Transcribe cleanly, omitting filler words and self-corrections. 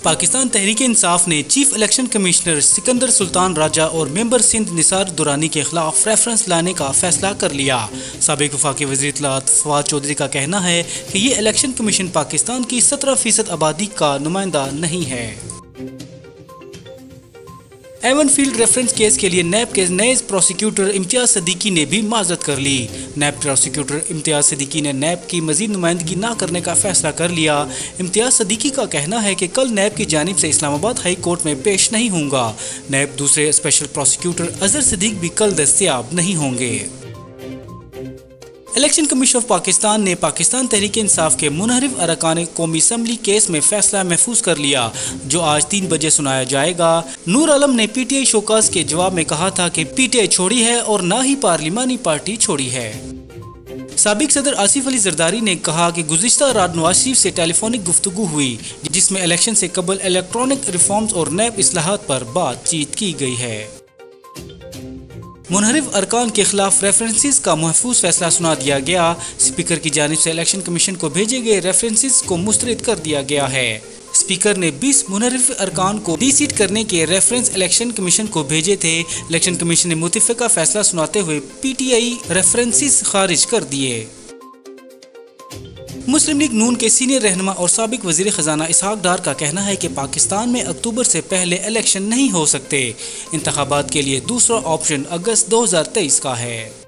पाकिस्तान तहरीक इंसाफ ने chief election commissioner Sikandar Sultan Raja और member Sindh Nisar Durrani के खिलाफ रेफरेंस लाने का फैसला कर लिया। साबिक वफाकी वज़ीर इत्तलात फवाद चौधरी का कहना है कि ये इलेक्शन कमीशन पाकिस्तान की 17% आबादी का नुमाइंदा नहीं है। एवन फील्ड रेफरेंस केस के लिए नैब के नए प्रोसिक्यूटर इम्तियाज सदीकी ने भी माजरत कर ली। नैब प्रोसिक्यूटर इम्तियाज सदीकी ने नैब की मजीद नुमाइंदगी न करने का फैसला कर लिया। इम्तियाज सदीकी का कहना है कि कल नैब की जानिब से इस्लामाबाद हाई कोर्ट में पेश नहीं होंगे। नैब दूसरे स्पेशल प्रोसिक्यूटर अजहर सिद्दीक भी कल दस्तयाब नहीं होंगे। इलेक्शन कमीशन ऑफ पाकिस्तान ने पाकिस्तान तहरीक इंसाफ के मुनहरिफ अरकान कौमी असम्बली केस में फैसला महफूज कर लिया, जो आज 3 बजे सुनाया जाएगा। नूर आलम ने पीटीआई शोकास के जवाब में कहा था कि पीटीआई छोड़ी है और ना ही पार्लिमानी पार्टी छोड़ी है। साबिक सदर आसिफ अली जरदारी ने कहा कि गुज़िश्ता रात नवाज शरीफ से टेलीफोनिक गुफ्तगू हुई, जिसमें इलेक्शन से कबल इलेक्ट्रॉनिक रिफॉर्म्स और नैब इस्लाहात पर बातचीत की गई है। मुनहरिफ अरकान के खिलाफ रेफरेंसेस का महफूज फैसला सुना दिया गया। स्पीकर की जानिब से इलेक्शन कमीशन को भेजे गए रेफरेंसेस को मुस्तरद कर दिया गया है। स्पीकर ने 20 मुनहरिफ अरकान को डी-सीट करने के रेफरेंस इलेक्शन कमीशन को भेजे थे। इलेक्शन कमीशन ने मुतफ़िका फैसला सुनाते हुए पीटीआई रेफरेंसेस खारिज कर दिए। मुस्लिम लीग नून के सीनियर रहनुमा और साबिक वजीर खजाना इसहाक डार का कहना है कि पाकिस्तान में अक्टूबर से पहले इलेक्शन नहीं हो सकते। इंतखाबात के लिए दूसरा ऑप्शन अगस्त 2023 का है।